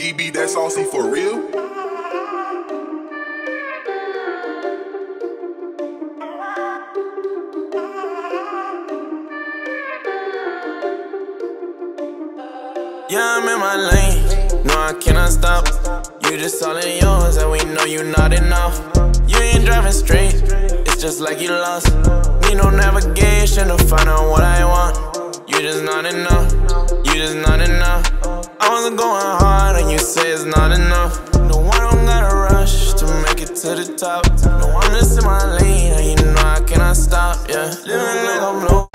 he be that saucy for real? Yeah, I'm in my lane, no I cannot stop. You just all in yours and we know you not enough. You ain't driving straight, it's just like you lost. Need no navigation to find out what I want. You just not enough, you just not enough. I wasn't going hard and you say it's not enough. No, I don't gotta rush to make it to the top. No, I'm just in my lane and you know I cannot stop, yeah. Living like I'm low.